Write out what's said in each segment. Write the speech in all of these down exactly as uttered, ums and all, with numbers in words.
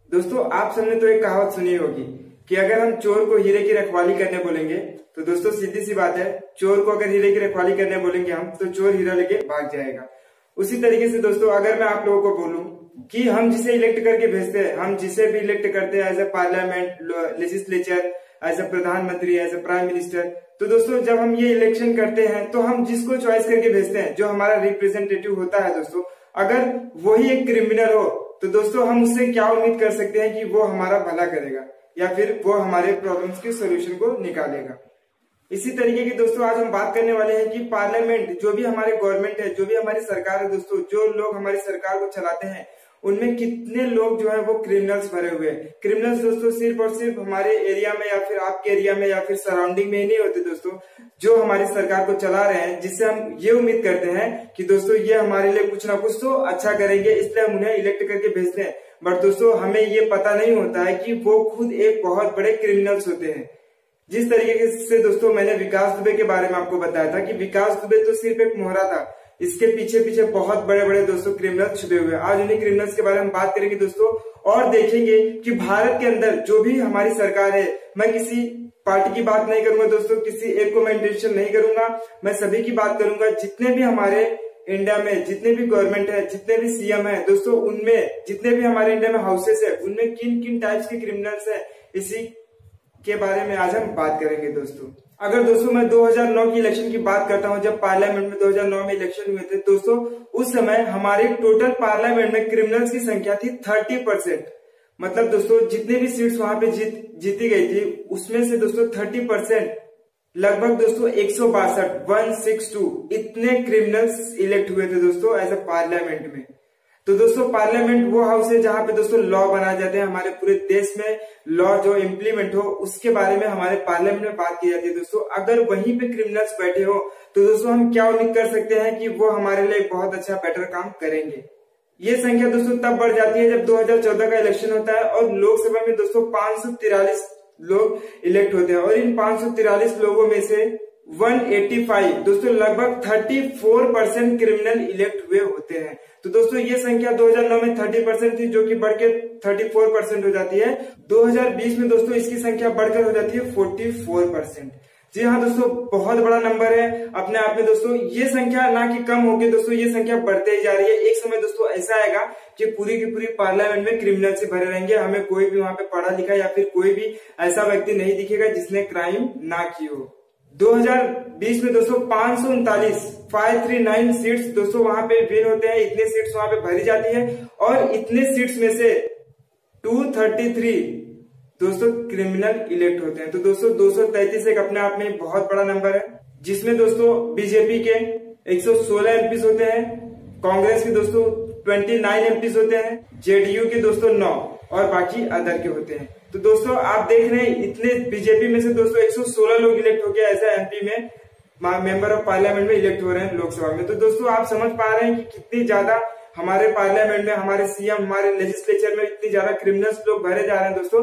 दोस्तों आप सबने तो एक कहावत सुनी होगी कि अगर हम चोर को हीरे की रखवाली करने बोलेंगे तो दोस्तों सीधी सी बात है, चोर को अगर हीरे की रखवाली करने बोलेंगे हम तो चोर हीरा लेके भाग जाएगा। उसी तरीके से दोस्तों अगर मैं आप लोगों को बोलूं कि हम जिसे इलेक्ट करके भेजते हैं, हम जिसे भी इलेक्ट करते हैं as a parliament, legislature, as a प्रधानमंत्री, एज ए प्राइम मिनिस्टर, तो दोस्तों जब हम ये इलेक्शन करते हैं तो हम जिसको चॉइस करके भेजते हैं, जो हमारा रिप्रेजेंटेटिव होता है दोस्तों, अगर वही एक क्रिमिनल हो तो दोस्तों हम उससे क्या उम्मीद कर सकते हैं कि वो हमारा भला करेगा या फिर वो हमारे प्रॉब्लम्स के सोल्यूशन को निकालेगा। इसी तरीके की दोस्तों आज हम बात करने वाले हैं कि पार्लियामेंट, जो भी हमारे गवर्नमेंट है, जो भी हमारी सरकार है दोस्तों, जो लोग हमारी सरकार को चलाते हैं उनमें कितने लोग जो है वो क्रिमिनल्स भरे हुए हैं। क्रिमिनल्स दोस्तों सिर्फ और सिर्फ हमारे एरिया में या फिर आपके एरिया में या फिर सराउंडिंग में ही नहीं होते दोस्तों, जो हमारी सरकार को चला रहे हैं, जिससे हम ये उम्मीद करते हैं कि दोस्तों ये हमारे लिए कुछ ना कुछ तो अच्छा करेंगे, इसलिए हम उन्हें इलेक्ट करके भेजते हैं। बट दोस्तों हमें ये पता नहीं होता है कि वो खुद एक बहुत बड़े क्रिमिनल्स होते हैं। जिस तरीके से दोस्तों मैंने विकास दुबे के बारे में आपको बताया था कि विकास दुबे तो सिर्फ एक मोहरा था, इसके पीछे पीछे बहुत बड़े बड़े दोस्तों क्रिमिनल्स छुपे हुए हैं। आज उन्हीं क्रिमिनल्स के बारे में बात करेंगे दोस्तों और देखेंगे कि भारत के अंदर जो भी हमारी सरकार है, मैं किसी पार्टी की बात नहीं करूंगा दोस्तों, किसी एक को मैं इंटेंशन नहीं करूंगा, मैं सभी की बात करूंगा। जितने भी हमारे इंडिया में जितने भी गवर्नमेंट है, जितने भी सीएम है दोस्तों, उनमें जितने भी हमारे इंडिया में हाउसेस है, उनमें किन किन टाइप्स के क्रिमिनल्स है, इसी के बारे में आज हम बात करेंगे दोस्तों। अगर दोस्तों मैं दो हज़ार नौ की इलेक्शन की बात करता हूं, जब पार्लियामेंट में दो हज़ार नौ में इलेक्शन हुए थे दोस्तों, उस समय हमारे टोटल पार्लियामेंट में क्रिमिनल्स की संख्या थी तीस परसेंट। मतलब दोस्तों जितने भी सीट्स वहां पे जीत जीती गई थी उसमें से दोस्तों तीस परसेंट लगभग दोस्तों एक सौ बासठ वन सिक्स टू इतने क्रिमिनल्स इलेक्ट हुए थे दोस्तों एज ए पार्लियामेंट में। तो दोस्तों पार्लियामेंट वो हाउस है जहां पे दोस्तों लॉ बनाए जाते हैं, हमारे पूरे देश में लॉ जो इम्प्लीमेंट हो उसके बारे में हमारे पार्लियामेंट में बात की जाती है दोस्तों। अगर वहीं पे क्रिमिनल्स बैठे हो तो दोस्तों हम क्या उम्मीद कर सकते हैं कि वो हमारे लिए बहुत अच्छा बेटर काम करेंगे। ये संख्या दोस्तों तब बढ़ जाती है जब दो हज़ार चौदह का इलेक्शन होता है और लोकसभा में दोस्तों पांच सौ तिरालीस लोग इलेक्ट होते हैं और इन पांच सौ तिरालीस लोगों में से एक सौ पचासी दोस्तों लगभग चौंतीस परसेंट क्रिमिनल इलेक्ट हुए होते हैं। तो दोस्तों ये संख्या दो हज़ार नौ में तीस परसेंट थी, जो कि बढ़ के चौंतीस परसेंट हो जाती है। दो हज़ार बीस में दोस्तों इसकी संख्या बढ़कर हो जाती है चौवालीस परसेंट। जी हाँ दोस्तों, बहुत बड़ा नंबर है अपने आप में दोस्तों। ये संख्या ना कि कम होगी दोस्तों, ये संख्या बढ़ते ही जा रही है। एक समय दोस्तों ऐसा आएगा कि पूरी की पूरी पार्लियामेंट में क्रिमिनल से भरे रहेंगे, हमें कोई भी वहां पे पढ़ा लिखा या फिर कोई भी ऐसा व्यक्ति नहीं दिखेगा जिसने क्राइम ना की हो। दो हज़ार बीस में दोस्तों पांच सौ उनतालीस पाँच सौ उनतालीस सीट्स दोस्तों वहां पे विन होते हैं, इतने सीट्स वहां पे भरी जाती है और इतने सीट्स में से दो सौ तैंतीस दोस्तों क्रिमिनल इलेक्ट होते हैं। तो दोस्तों दो सौ तैंतीस एक अपने आप में बहुत बड़ा नंबर है, जिसमें दोस्तों बीजेपी के एक सौ सोलह एमपीज होते हैं, कांग्रेस के दोस्तों उनतीस एमपीज होते हैं, जेडीयू के दोस्तों नौ और बाकी अदर के होते हैं। तो दोस्तों आप देख रहे हैं इतने बीजेपी में से दोस्तों एक सौ सोलह लोग इलेक्ट हो गया ऐसा एमपी में, मेंबर ऑफ पार्लियामेंट में इलेक्ट हो रहे हैं लोकसभा में। तो दोस्तों आप समझ पा रहे हैं कि कितनी ज्यादा हमारे पार्लियामेंट में, हमारे सीएम, हमारे लेजिस्लेचर में इतनी ज्यादा क्रिमिनल्स लोग भरे जा रहे हैं दोस्तों।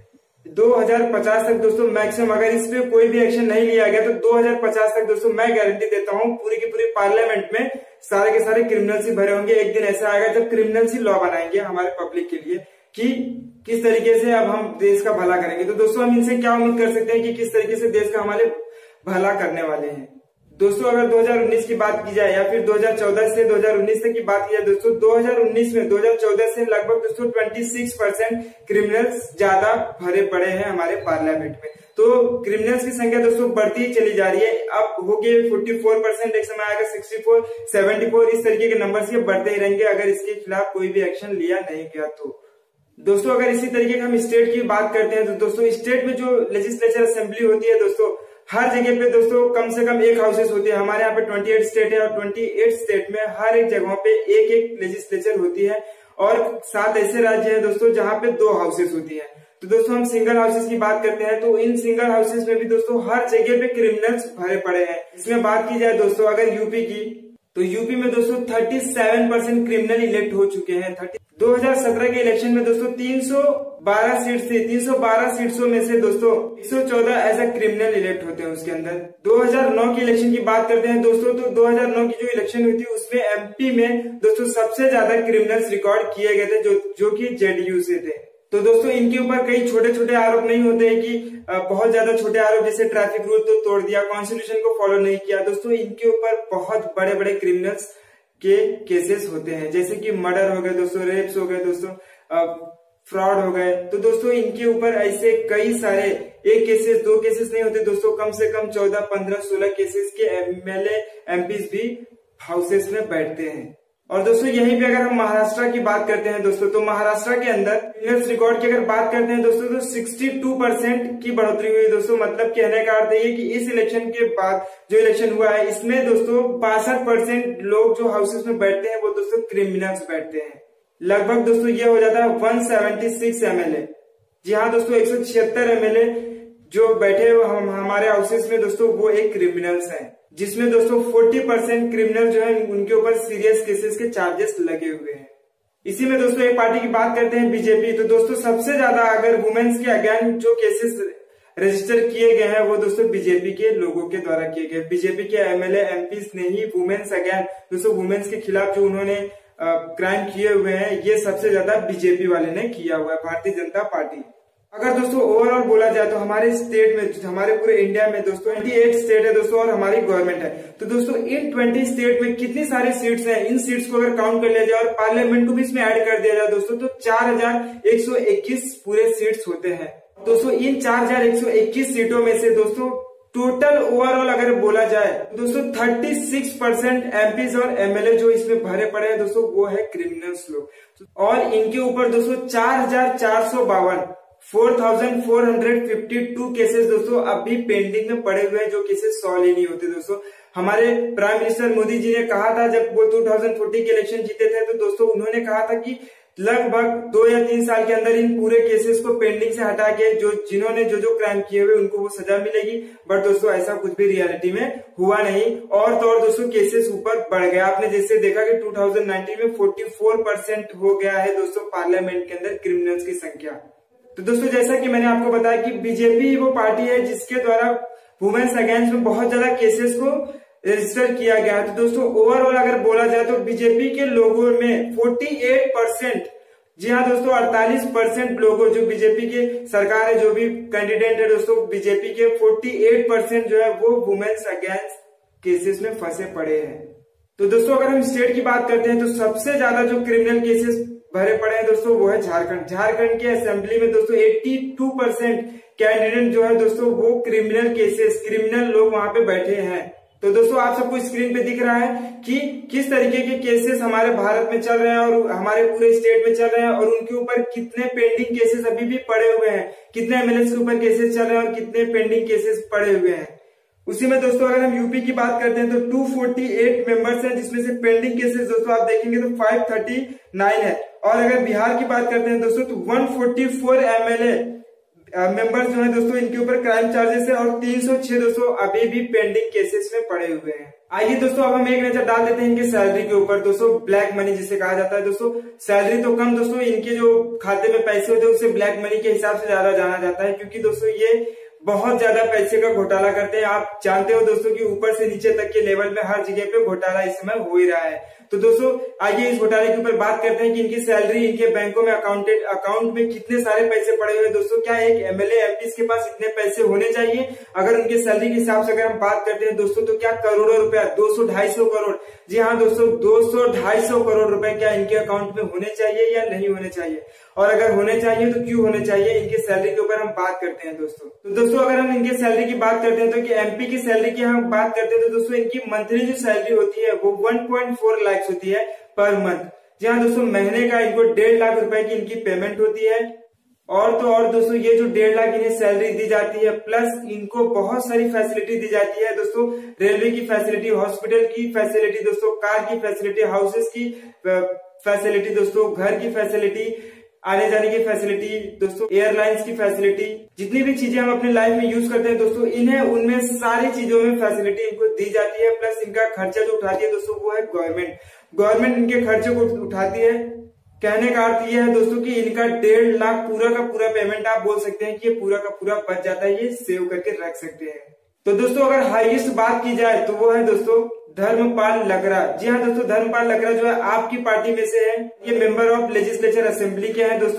दो हज़ार पचास तक दोस्तों मैक्सिमम अगर इस पे कोई भी एक्शन नहीं लिया गया तो दो हज़ार पचास तक दोस्तों मैं गारंटी देता हूँ पूरी की पूरी पार्लियामेंट में सारे के सारे क्रिमिनल्स ही भरे होंगे। एक दिन ऐसा आएगा जब क्रिमिनल्स ही लॉ बनाएंगे हमारे पब्लिक के लिए कि किस तरीके से अब हम देश का भला करेंगे। तो दोस्तों हम इनसे क्या उम्मीद कर सकते हैं कि किस तरीके से देश का हमारे भला करने वाले हैं। दोस्तों अगर दो हज़ार उन्नीस की बात की जाए या फिर दो हज़ार चौदह से दो हज़ार उन्नीस तक की बात की जाए दोस्तों, दो हज़ार उन्नीस में दो हज़ार चौदह से लगभग दोस्तों छब्बीस परसेंट क्रिमिनल्स ज्यादा भरे पड़े हैं हमारे पार्लियामेंट में। तो क्रिमिनल्स की संख्या दोस्तों बढ़ती ही चली जा रही है, अब हो गए चौवालीस परसेंट, एक समय आएगा चौंसठ, चौहत्तर, इस तरीके के नंबर ये बढ़ते ही रहेंगे अगर इसके खिलाफ कोई भी एक्शन लिया नहीं गया तो। दोस्तों अगर इसी तरीके का हम स्टेट की बात करते हैं तो दोस्तों स्टेट में जो लेजिस्लेचर असेंबली होती है दोस्तों, हर जगह पे दोस्तों कम से कम एक हाउसेस होती है। हमारे यहाँ पे अट्ठाईस स्टेट है और अट्ठाईस स्टेट में हर एक जगहों पे एक एक लेजिस्लेचर होती है और सात ऐसे राज्य हैं दोस्तों जहाँ पे दो हाउसेस होती है। तो दोस्तों हम सिंगल हाउसेस की बात करते हैं तो इन सिंगल हाउसेस में भी दोस्तों हर जगह पे क्रिमिनल्स भरे पड़े हैं। इसमें बात की जाए दोस्तों अगर यूपी की, तो यूपी में दोस्तों सैंतीस परसेंट क्रिमिनल इलेक्ट हो चुके हैं। दो हज़ार सत्रह के इलेक्शन में दोस्तों तीन सौ बारह सीट थी, तीन सौ बारह सीट्सों में से दोस्तों एक सौ चौदह ऐसा क्रिमिनल इलेक्ट होते हैं उसके अंदर। दो हज़ार नौ की इलेक्शन की बात करते हैं दोस्तों, तो दो हज़ार नौ की जो इलेक्शन हुई थी उसमें एमपी में दोस्तों सबसे ज्यादा क्रिमिनल्स रिकॉर्ड किए गए थे जो जो कि जेडीयू से थे। तो दोस्तों इनके ऊपर कई छोटे छोटे आरोप नहीं होते हैं कि बहुत ज्यादा छोटे आरोप, जैसे ट्रैफिक रूल तो तोड़ दिया, कॉन्स्टिट्यूशन को फॉलो नहीं किया। दोस्तों इनके ऊपर बहुत बड़े बड़े क्रिमिनल्स के केसेस होते हैं, जैसे कि मर्डर हो गए दोस्तों, रेप्स हो गए दोस्तों, फ्रॉड हो गए। तो दोस्तों इनके ऊपर ऐसे कई सारे, एक केसेस दो केसेस नहीं होते दोस्तों, कम से कम चौदह पंद्रह सोलह केसेस के एमएलए एमपीज भी हाउसेस में बैठते हैं। और दोस्तों यहीं पे अगर हम महाराष्ट्र की बात करते हैं दोस्तों, तो महाराष्ट्र के अंदर क्रिमिनल्स रिकॉर्ड की अगर बात करते हैं दोस्तों, तो बासठ परसेंट की बढ़ोतरी हुई दोस्तों। मतलब कहने का अर्थ ये कि इस इलेक्शन के बाद जो इलेक्शन हुआ है, इसमें दोस्तों बासठ परसेंट लोग जो हाउसेस में बैठते हैं वो दोस्तों क्रिमिनल्स बैठते हैं। लगभग दोस्तों ये हो जाता है एक सौ छिहत्तर एमएलए। जी हाँ दोस्तों, एक सौ छिहत्तर एमएलए जो बैठे हम हमारे हाउसेस में दोस्तों वो एक क्रिमिनल्स हैं, जिसमें दोस्तों चालीस परसेंट क्रिमिनल जो है उनके ऊपर सीरियस केसेस के चार्जेस लगे हुए हैं। इसी में दोस्तों एक पार्टी की बात करते हैं बीजेपी। तो दोस्तों सबसे ज्यादा अगर वुमेन्स के अगेंस्ट जो केसेस रजिस्टर किए गए हैं वो दोस्तों बीजेपी के लोगों के द्वारा किए गए। बीजेपी के एमएलए एमपीज ने ही वुमेन्स अगेंस्ट दोस्तों वुमेन्स के खिलाफ जो उन्होंने क्राइम किए हुए हैं, ये सबसे ज्यादा बीजेपी वाले ने किया हुआ है, भारतीय जनता पार्टी। अगर दोस्तों ओवरऑल बोला जाए तो हमारे स्टेट में, हमारे पूरे इंडिया में दोस्तों अट्ठाईस स्टेट है दोस्तों और हमारी गवर्नमेंट है। तो दोस्तों इन बीस स्टेट में कितनी सारी सीट्स हैं, इन सीट्स को अगर काउंट कर लिया जाए और पार्लियामेंट को भी इसमें ऐड कर दिया जाए दोस्तों, तो चार हजार एक सौ इक्कीस पूरे सीट्स होते हैं दोस्तों। इन चार हजार एक सौ इक्कीस सीटों में से दोस्तों टोटल ओवरऑल अगर बोला जाए दोस्तों छत्तीस परसेंट एमपीज और एमएलए जो इसमें भरे पड़े हैं दोस्तों वो है क्रिमिनल्स लोग। और इनके ऊपर दोस्तों चार हजार चार सौ बावन four thousand four hundred fifty two cases दोस्तों अभी पेंडिंग में पड़े हुए हैं, जो केसेस सॉल्व ही नहीं होते दोस्तों। हमारे प्राइम मिनिस्टर मोदी जी ने कहा था जब वो दो हज़ार चालीस के इलेक्शन जीते थे, तो दोस्तों उन्होंने कहा था कि लगभग दो या तीन साल के अंदर इन पूरे केसेस को पेंडिंग से हटा के जो जिन्होंने जो जो क्राइम किए हुए उनको वो सजा मिलेगी। बट दोस्तों ऐसा कुछ भी रियलिटी में हुआ नहीं, और तो और दोस्तों केसेस ऊपर बढ़ गया। आपने जैसे देखा कि दो हज़ार उन्नीस में चौवालीस परसेंट हो गया है दोस्तों पार्लियामेंट के अंदर क्रिमिनल्स की संख्या। तो दोस्तों जैसा कि मैंने आपको बताया कि बीजेपी वो पार्टी है जिसके द्वारा वुमेन्स अगेंस्ट में बहुत ज्यादा केसेस को रजिस्टर किया गया है। तो दोस्तों ओवरऑल अगर बोला जाए तो बीजेपी के लोगों में अड़तालीस परसेंट, जी हाँ दोस्तों अड़तालीस परसेंट लोगों जो बीजेपी के सरकार है, जो भी कैंडिडेट है दोस्तों बीजेपी के, अड़तालीस परसेंट जो है वो वुमेन्स अगेंस्ट केसेस में फंसे पड़े हैं। तो दोस्तों अगर हम स्टेट की बात करते हैं तो सबसे ज्यादा जो क्रिमिनल केसेस भरे पड़े हैं दोस्तों वो है झारखंड। झारखंड के असेंबली में दोस्तों बयासी परसेंट कैंडिडेट जो है दोस्तों वो क्रिमिनल केसेस, क्रिमिनल लोग वहां पे बैठे हैं। तो दोस्तों आप सबको स्क्रीन पे दिख रहा है कि किस तरीके के केसेस हमारे भारत में चल रहे हैं और हमारे पूरे स्टेट में चल रहे हैं, और उनके ऊपर कितने पेंडिंग केसेस अभी भी पड़े हुए हैं, कितने एमएलए के ऊपर केसेस चल रहे हैं और कितने पेंडिंग केसेस पड़े हुए हैं। उसी में दोस्तों अगर हम यूपी की बात करते हैं तो दो सौ अड़तालीस मेंबर्स हैं, जिसमें से पेंडिंग केसेस दोस्तों आप देखेंगे तो पाँच सौ उनतालीस है। और अगर बिहार की बात करते हैं दोस्तों तो एक सौ चौवालीस एमएलए मेंबर्स जो है दोस्तों इनके ऊपर क्राइम चार्जेस है, और तीन सौ छह दोस्तों अभी भी पेंडिंग केसेस में पड़े हुए हैं। आइए दोस्तों अब हम एक नजर डाल देते हैं इनके सैलरी के ऊपर। दोस्तों ब्लैक मनी जिसे कहा जाता है दोस्तों, सैलरी तो कम दोस्तों, इनके जो खाते में पैसे होते हैं उसे ब्लैक मनी के हिसाब से ज्यादा जाना जाता है, क्योंकि दोस्तों ये बहुत ज्यादा पैसे का घोटाला करते हैं। आप जानते हो दोस्तों कि ऊपर से नीचे तक के लेवल में हर जगह पे घोटाला इस समय हो ही रहा है। तो दोस्तों आइए इस घोटाले के ऊपर बात करते हैं कि इनकी सैलरी, इनके बैंकों में अकाउंटेड अकाउंट में कितने सारे पैसे पड़े हुए हैं। दोस्तों क्या एक एमएलए एमपी के पास इतने पैसे होने चाहिए? अगर उनके सैलरी के हिसाब से अगर हम बात करते हैं दोस्तों तो क्या करोड़ों रुपया, दो सौ ढाई सौ करोड़, जी हाँ दोस्तों दो सौ ढाई सौ करोड़ रुपए क्या इनके अकाउंट में होने चाहिए या नहीं होने चाहिए? और अगर होने चाहिए तो क्यों होने चाहिए, इनके सैलरी के ऊपर हम बात करते हैं दोस्तों। तो दोस्तों अगर हम इनके सैलरी की बात करते हैं तो कि एमपी की सैलरी की हम बात करते हैं तो दोस्तों इनकी मंथली जो सैलरी होती है वो एक पॉइंट चार लाख होती है पर मंथ। जी हाँ दोस्तों महीने का इनको डेढ़ लाख रुपए की इनकी पेमेंट होती है। और तो और दोस्तों ये जो डेढ़ लाख इन्हें सैलरी दी जाती है, प्लस इनको बहुत सारी फैसिलिटी दी जाती है दोस्तों, रेलवे की फैसिलिटी, हॉस्पिटल की फैसिलिटी दोस्तों, कार की फैसिलिटी, हाउसेस की फैसिलिटी दोस्तों, घर की फैसिलिटी, आने जाने की फैसिलिटी दोस्तों, एयरलाइंस की फैसिलिटी, जितनी भी चीजें हम अपने लाइफ में यूज करते हैं दोस्तों, इन्हें उनमें सारी चीजों में फैसिलिटी इनको दी जाती है। प्लस इनका खर्चा जो उठाती है दोस्तों वो है गवर्नमेंट। गवर्नमेंट इनके खर्चे को उठाती है। कहने का अर्थ ये है दोस्तों कि इनका डेढ़ लाख पूरा का पूरा पेमेंट आप बोल सकते हैं कि ये पूरा का पूरा बच जाता है, ये सेव करके रख सकते हैं। तो दोस्तों अगर हाईएस्ट बात की जाए तो वो है दोस्तों धर्मपाल लकड़ा। जी हाँ दोस्तों धर्मपाल लकड़ा जो है आपकी पार्टी में से है, ये मेंबर ऑफ लेजिस्लेचर असेंबली के हैं दोस्तों,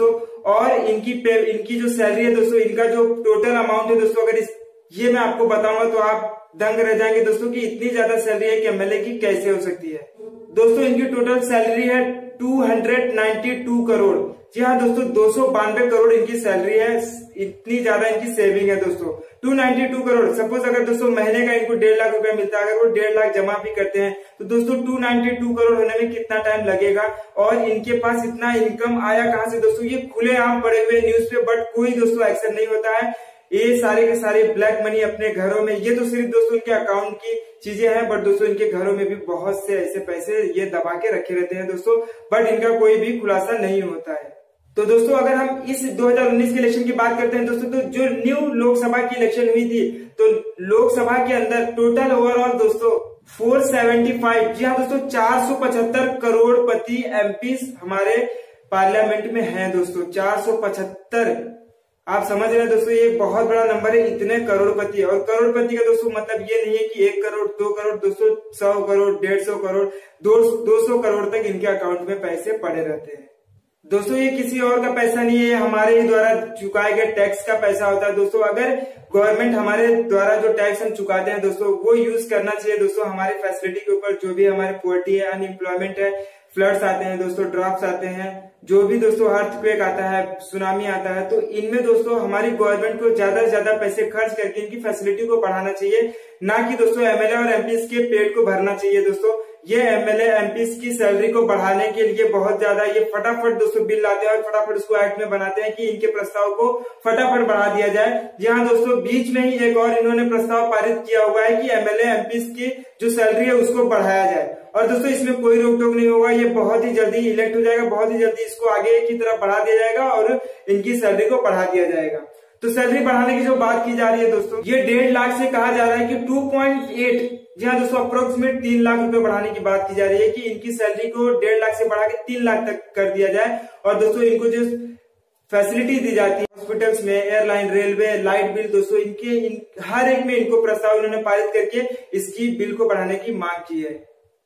और इनकी पे, इनकी जो सैलरी है दोस्तों, इनका जो टोटल अमाउंट है दोस्तों, अगर इस ये मैं आपको बताऊंगा तो आप दंग रह जाएंगे दोस्तों कि इतनी ज्यादा सैलरी है कि एमएलए की कैसे हो सकती है। दोस्तों इनकी टोटल सैलरी है दो सौ बानवे करोड़। जी हाँ दोस्तों, दो सौ बानवे करोड़ इनकी सैलरी है, इतनी ज्यादा इनकी सेविंग है दोस्तों। दो सौ बानवे करोड़, सपोज अगर दोस्तों महीने का इनको डेढ़ लाख रुपया मिलता है, अगर वो डेढ़ लाख जमा भी करते हैं तो दोस्तों दो सौ बानवे करोड़ होने में कितना टाइम लगेगा, और इनके पास इतना इनकम आया कहां से दोस्तों। ये खुलेआम पड़े हुए न्यूज पे, बट कोई दोस्तों एक्शन नहीं होता है। ये सारे के सारे ब्लैक मनी अपने घरों में, ये तो सिर्फ दोस्तों इनके अकाउंट की चीजें हैं, बट दोस्तों इनके घरों में भी बहुत से ऐसे पैसे ये दबा के रखे रहते हैं दोस्तों, बट इनका कोई भी खुलासा नहीं होता है। तो दोस्तों अगर हम इस दो हज़ार उन्नीस के इलेक्शन की बात करते हैं दोस्तों, तो जो न्यू लोकसभा की इलेक्शन हुई थी, तो लोकसभा के अंदर टोटल ओवरऑल दोस्तों चार सौ पचहत्तर, जी हाँ दोस्तों, चार सौ पचहत्तर करोड़पति एमपी हमारे पार्लियामेंट में हैं दोस्तों। चार सौ पचहत्तर, आप समझ रहे हैं दोस्तों, ये बहुत बड़ा नंबर है, इतने करोड़पति। और करोड़पति का दोस्तों मतलब ये नहीं है कि एक करोड़, दो करोड़, दोस्तों सौ करोड़, डेढ़ सौ करोड़, दो सौ करोड़ तक इनके अकाउंट में पैसे पड़े रहते हैं दोस्तों। ये किसी और का पैसा नहीं है, हमारे ही द्वारा चुकाए गए टैक्स का पैसा होता है दोस्तों। अगर गवर्नमेंट हमारे द्वारा जो टैक्स हम चुकाते हैं दोस्तों, वो यूज करना चाहिए दोस्तों हमारी फैसिलिटी के ऊपर। जो भी हमारे पॉवर्टी है, अनएम्प्लॉयमेंट है, फ्लड्स आते हैं दोस्तों, ड्रॉप्स आते हैं, जो भी दोस्तों अर्थक्वेक आता है, सुनामी आता है, तो इनमें दोस्तों हमारी गवर्नमेंट को ज्यादा से ज्यादा पैसे खर्च करके इनकी फैसिलिटी को बढ़ाना चाहिए, ना कि दोस्तों एमएलए और एमपी के पेट को भरना चाहिए दोस्तों। ये एमएलए एमपी की सैलरी को बढ़ाने के लिए बहुत ज्यादा ये फटाफट दोस्तों बिल लाते हैं और फटाफट उसको एक्ट में बनाते हैं कि इनके प्रस्ताव को फटाफट बढ़ा दिया जाए। जी हाँ दोस्तों, बीच में ही एक और इन्होंने प्रस्ताव पारित किया हुआ है कि एमएलए एमपी की जो सैलरी है उसको बढ़ाया जाए, और दोस्तों इसमें कोई रोक टोक नहीं होगा, ये बहुत ही जल्दी इलेक्ट हो जाएगा, बहुत ही जल्दी इसको आगे की तरफ बढ़ा दिया जाएगा और इनकी सैलरी को बढ़ा दिया जाएगा। तो सैलरी बढ़ाने की जो बात की जा रही है दोस्तों, ये डेढ़ लाख से कहा जा रहा है कि दो पॉइंट आठ, जी हाँ दोस्तों, अप्रोक्सीमेट तीन लाख रुपए बढ़ाने की बात की जा रही है कि इनकी सैलरी को डेढ़ लाख से बढ़ा के तीन लाख तक कर दिया जाए। और दोस्तों इनको जो फैसिलिटी दी जाती है हॉस्पिटल्स में, एयरलाइन, रेलवे, लाइट बिल, दोस्तों इनके इन, हर एक में इनको प्रस्ताव इन्होंने पारित करके इसकी बिल को बढ़ाने की मांग की है।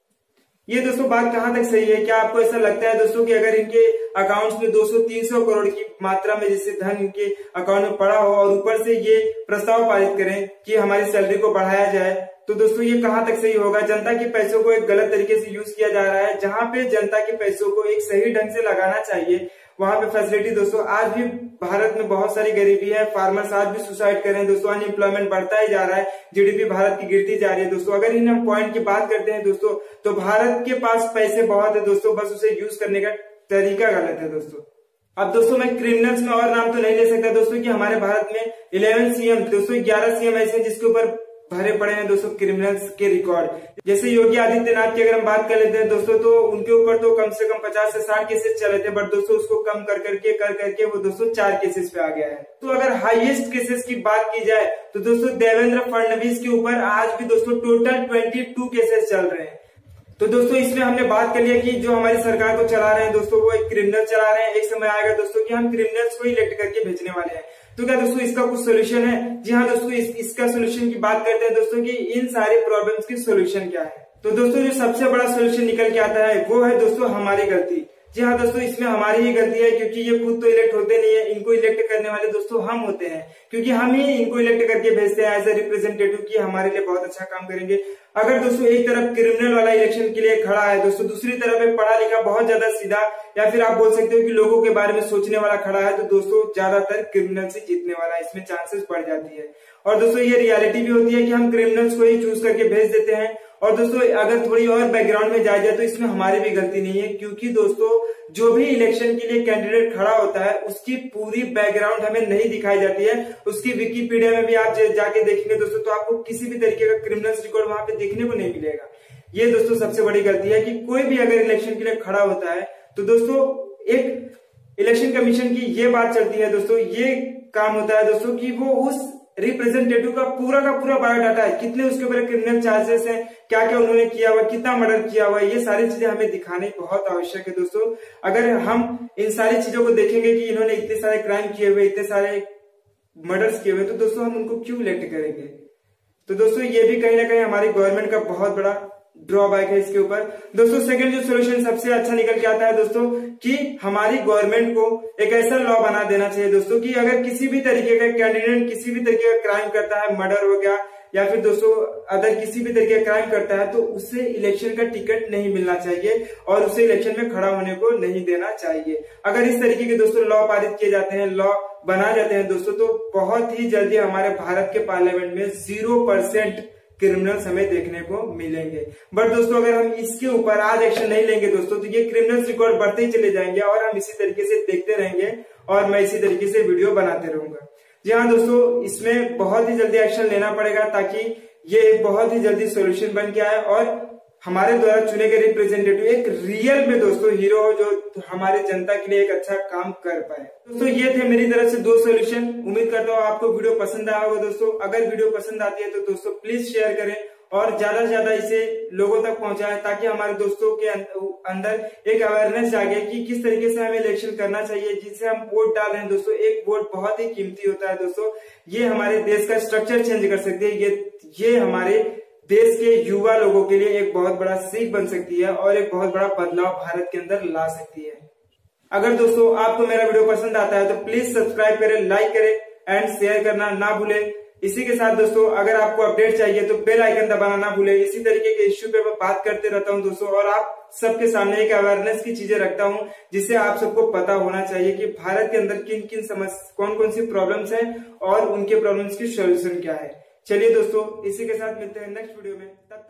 ये दोस्तों बात कहां तक सही है? क्या आपको ऐसा लगता है दोस्तों कि अगर इनके अकाउंट्स में दो सौ तीन सौ करोड़ की मात्रा में जिससे धन इनके अकाउंट में पड़ा हो और ऊपर से ये प्रस्ताव पारित करें कि हमारी सैलरी को बढ़ाया जाए, तो दोस्तों ये कहां तक सही होगा? जनता के पैसों को एक गलत तरीके से यूज किया जा रहा है। जहां पे जनता के पैसों को एक सही ढंग से लगाना चाहिए वहां पे फैसिलिटी दोस्तों, आज भी भारत में बहुत सारी गरीबी है, फार्मर्स आज भी सुसाइड कर रहे हैं दोस्तों, अनएम्प्लॉयमेंट बढ़ता ही जा रहा है, जीडीपी भारत की गिरती जा रही है दोस्तों। अगर इन हम पॉइंट की बात करते हैं दोस्तों, तो भारत के पास पैसे बहुत है दोस्तों, बस उसे यूज करने का तरीका गलत है दोस्तों। अब दोस्तों मैं क्रिमिनल्स में और नाम तो नहीं ले सकता दोस्तों कि हमारे भारत में ग्यारह सीएम दोस्तों ग्यारह सीएम ऐसे हैं जिसके ऊपर भरे पड़े हैं दोस्तों क्रिमिनल्स के रिकॉर्ड। जैसे योगी आदित्यनाथ की अगर हम बात कर लेते हैं दोस्तों, तो उनके ऊपर तो कम से कम पचास से साठ केसेस चले थे, बट दोस्तों उसको कम कर करके कर करके वो दोस्तों चार केसेस पे आ गया है। तो अगर हाईएस्ट केसेस की बात की जाए तो दोस्तों देवेंद्र फडणवीस के ऊपर आज भी दोस्तों टोटल बाईस केसेस चल रहे हैं। तो दोस्तों इसमें हमने बात कर लिया कि जो हमारी सरकार को चला रहे हैं दोस्तों वो एक क्रिमिनल चला रहे हैं। एक समय आएगा दोस्तों कि हम क्रिमिनल्स को इलेक्ट करके भेजने वाले हैं। तो क्या दोस्तों इसका कुछ सोल्यूशन है? जी हाँ दोस्तों, इस, इसका सोल्यूशन की बात करते हैं दोस्तों कि इन सारे प्रॉब्लम्स की सोल्यूशन क्या है। तो दोस्तों जो सबसे बड़ा सोल्यूशन निकल के आता है वो है दोस्तों हमारी गलती। जी हाँ दोस्तों, इसमें हमारी ही गलती है क्योंकि ये खुद तो इलेक्ट होते नहीं है, इनको इलेक्ट करने वाले दोस्तों हम होते हैं, क्योंकि हम ही इनको इलेक्ट करके भेजते हैं एज ए रिप्रेजेंटेटिव कि हमारे लिए बहुत अच्छा काम करेंगे। अगर दोस्तों एक तरफ क्रिमिनल वाला इलेक्शन के लिए खड़ा है दोस्तों, दूसरी तरफ एक पढ़ा लिखा बहुत ज्यादा सीधा, या फिर आप बोल सकते हो कि लोगों के बारे में सोचने वाला खड़ा है, तो दोस्तों ज्यादातर क्रिमिनल से जीतने वाला है, इसमें चांसेस बढ़ जाती है। और दोस्तों ये रियलिटी भी होती है कि हम क्रिमिनल्स को ही चूज करके भेज देते हैं। और दोस्तों अगर थोड़ी और बैकग्राउंड में जाया जाए तो इसमें हमारी भी गलती नहीं है, क्योंकि दोस्तों जो भी इलेक्शन के लिए कैंडिडेट खड़ा होता है उसकी पूरी बैकग्राउंड हमें नहीं दिखाई जाती है। उसकी विकिपीडिया में भी आप जाके देखेंगे दोस्तों तो आपको किसी भी तरीके का क्रिमिनल्स रिकॉर्ड वहां पे देखने को नहीं मिलेगा। ये दोस्तों सबसे बड़ी गलती है कि कोई भी अगर इलेक्शन के लिए खड़ा होता है तो दोस्तों एक इलेक्शन कमीशन की ये बात चलती है दोस्तों, ये काम होता है दोस्तों कि वो उस रिप्रेजेंटेटिव का पूरा का पूरा बायोडाटा है, कितने उसके ऊपर क्रिमिनल चार्जेस हैं, क्या क्या उन्होंने किया हुआ, कितना मर्डर किया हुआ है, ये सारी चीजें हमें दिखाने बहुत आवश्यक है दोस्तों। अगर हम इन सारी चीजों को देखेंगे कि इन्होंने इतने सारे क्राइम किए हुए, इतने सारे मर्डर्स किए हुए, तो दोस्तों हम उनको क्यों इलेक्ट करेंगे? तो दोस्तों ये भी कहीं ना कहीं हमारी गवर्नमेंट का बहुत बड़ा ड्रॉबैक है इसके ऊपर। दोस्तों सेकंड जो सोल्यूशन सबसे अच्छा निकल के आता है दोस्तों कि हमारी गवर्नमेंट को एक ऐसा लॉ बना देना चाहिए दोस्तों कि अगर किसी भी तरीके का कैंडिडेट किसी भी तरीके का क्राइम करता है, मर्डर हो गया या फिर दोस्तों अदर किसी भी तरीके का क्राइम करता है, तो उसे इलेक्शन का टिकट नहीं मिलना चाहिए और उसे इलेक्शन में खड़ा होने को नहीं देना चाहिए। अगर इस तरीके के दोस्तों लॉ पारित किए जाते हैं, लॉ बना जाते हैं दोस्तों, तो बहुत ही जल्दी हमारे भारत के पार्लियामेंट में जीरो परसेंट क्रिमिनल्स हमें देखने को मिलेंगे। बट दोस्तों अगर हम इसके ऊपर आज एक्शन नहीं लेंगे दोस्तों, तो ये क्रिमिनल्स रिकॉर्ड बढ़ते ही चले जाएंगे और हम इसी तरीके से देखते रहेंगे और मैं इसी तरीके से वीडियो बनाते रहूंगा। जी हाँ दोस्तों, इसमें बहुत ही जल्दी एक्शन लेना पड़ेगा ताकि ये एक बहुत ही जल्दी सोल्यूशन बन के आए और हमारे द्वारा चुने गए रिप्रेजेंटेटिव एक रियल में दोस्तों हीरो हो जो हमारे जनता के लिए एक अच्छा काम कर पाए। दोस्तों ये थे मेरी तरफ से दो सॉल्यूशन। उम्मीद करता हूँ आपको वीडियो पसंद आया होगा दोस्तों। अगर वीडियो पसंद आती है तो दोस्तों प्लीज शेयर करें और ज्यादा से ज्यादा इसे लोगों तक पहुंचाएं ताकि हमारे दोस्तों के अंदर एक अवेयरनेस जागे कि किस तरीके से हमें इलेक्शन करना चाहिए। जिससे हम वोट डाल रहे हैं दोस्तों, एक वोट बहुत ही कीमती होता है दोस्तों। ये हमारे देश का स्ट्रक्चर चेंज कर सकती है। ये ये हमारे देश के युवा लोगों के लिए एक बहुत बड़ा सीख बन सकती है और एक बहुत बड़ा बदलाव भारत के अंदर ला सकती है। अगर दोस्तों आपको मेरा वीडियो पसंद आता है तो प्लीज सब्सक्राइब करें, लाइक करें एंड शेयर करना ना भूलें। इसी के साथ दोस्तों अगर आपको अपडेट चाहिए तो बेल आइकन दबाना ना भूलें। इसी तरीके के इश्यू पे मैं बात करते रहता हूं दोस्तों और आप सबके सामने एक अवेयरनेस की चीजें रखता हूं जिससे आप सबको पता होना चाहिए कि भारत के अंदर किन किन समस्या कौन कौन सी प्रॉब्लम्स हैं और उनके प्रॉब्लम्स की सोल्यूशन क्या है। चलिए दोस्तों इसी के साथ मिलते हैं नेक्स्ट वीडियो में। तब